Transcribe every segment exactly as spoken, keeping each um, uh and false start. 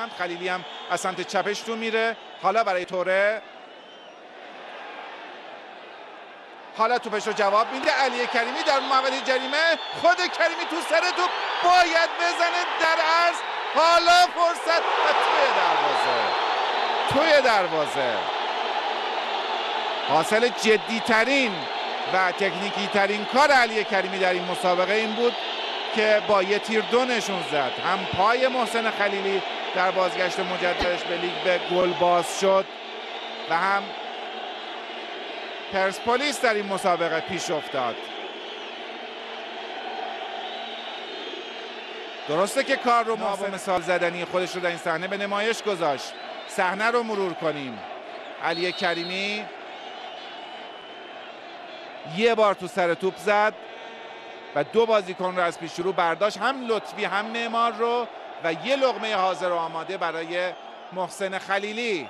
سمت. خلیلی هم از سمت چپش تو میره. حالا برای توره، حالا توپش رو جواب میده. علی کریمی در محوطه جریمه، خود کریمی تو سر توپ باید بزنه در عرض. حالا فرصت و توی دروازه، توی دروازه. حاصل جدی ترین و تکنیکی ترین کار علی کریمی در این مسابقه این بود که با یه تیر دو نشون زد. هم پای محسن خلیلی در بازگشت مجددش به لیگ به گل باز شد و هم پرسپولیس در این مسابقه پیش افتاد. درسته که کار رو ما با مثال زدنی خودش رو در این صحنه به نمایش گذاشت. صحنه رو مرور کنیم. علی کریمی یه بار تو سر توپ زد و دو بازیکن رو از پیش رو برداشت، هم لطفی هم معمار رو، و یه لقمه حاضر و آماده برای محسن خلیلی.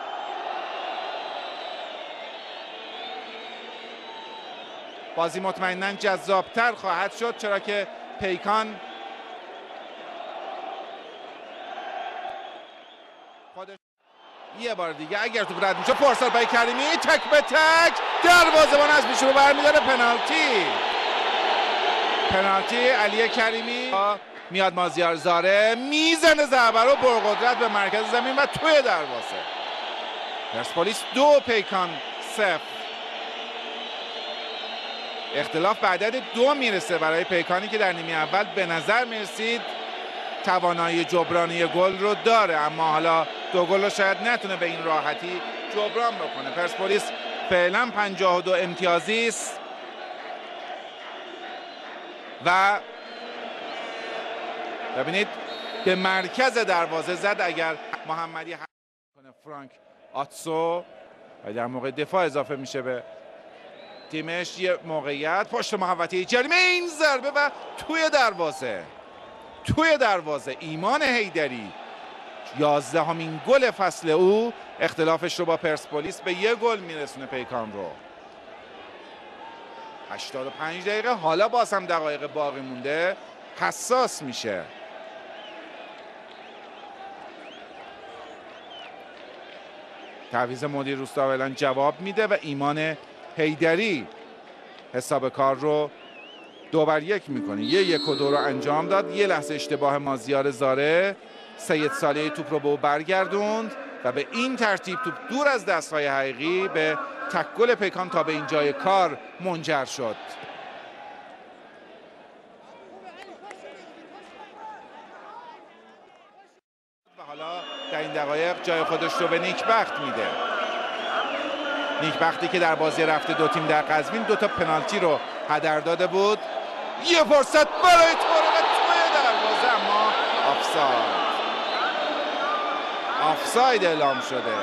بازی مطمئناً جذابتر خواهد شد، چرا که پیکان خودش یه بار دیگه اگر توپ رد میشه، فرصت برای کریمی، تک به تک دروازه‌بان از پیش رو برمی‌داره. پنالتی، پنالتی علی کریمی. میاد مازیار زاره میزنه ضربه رو پرقدرت به مرکز زمین و توی دروازه. پرسپولیس دو، پیکان صفر. اختلاف به عدد دو میرسه برای پیکانی که در نیمه اول به نظر میرسید توانایی جبرانی گل رو داره، اما حالا دو گل رو شاید نتونه به این راحتی جبران بکنه. پرسپولیس فعلا پنجاه و دو امتیازی است و ببینید به مرکز دروازه زد. اگر محمدی حمله کنه فرانک آتسو و در موقع دفاع اضافه میشه به تیمش، یه موقعیت پشت محوطه جریمه، این ضربه و توی دروازه، توی دروازه. ایمان حیدری یازدهمین گل فصل او، اختلافش رو با پرسپولیس به یه گل میرسونه پیکان رو. هشتاد و پنج دقیقه، حالا باز هم دقایق باقی مونده، حساس میشه. تعویض مدیر روستا فعلا جواب میده و ایمان حیدری حساب کار رو دو بر یک میکنه. یه یک و دو رو انجام داد. یه لحظه اشتباه مازیار زاره، سید صالحی توپ رو به او برگردوند و به این ترتیب توپ دور از دستهای حقیقی به تک گل پیکان تا به اینجای کار منجر شد. و حالا در این دقایق جای خودش رو به نیکبخت میده. نیکبختی که در بازی رفته دو تیم در قزوین دو تا پنالتی رو هدر داده بود. یه فرصت برای توره و توی دروازه، اما آفساید، آفساید اعلام شده.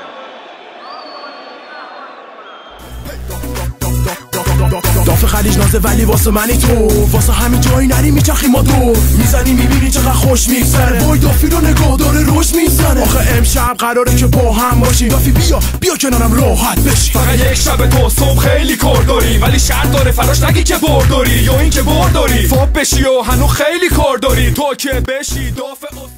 دافع خلیج نازه ولی واسه منی تو، واسه همین جایی نری میچخی ما دو میزنی میبینی چقدر خوش میگذره. وای دافی رو نگاه داره روش میزنه. آخه امشب قراره که با هم باشی. دافی بیا بیا کنارم راحت بشی. فقط یک شب تو صبح خیلی کار داری، ولی شرط داره فراش نگی که برداری یا این که برداری فوق بشی و هنو خیلی کار داری. تو که بشی دافع